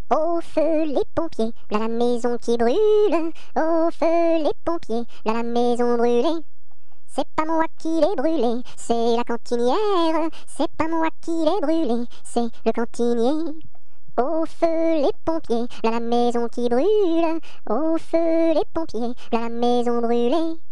Au feu les pompiers, là la maison qui brûle. Au feu les pompiers, là la maison brûlée. C'est pas moi qui l'ai brûlé, c'est la cantinière. C'est pas moi qui l'ai brûlé, c'est le cantinier. Au feu les pompiers, là la maison qui brûle. Au feu les pompiers, là la maison brûlée.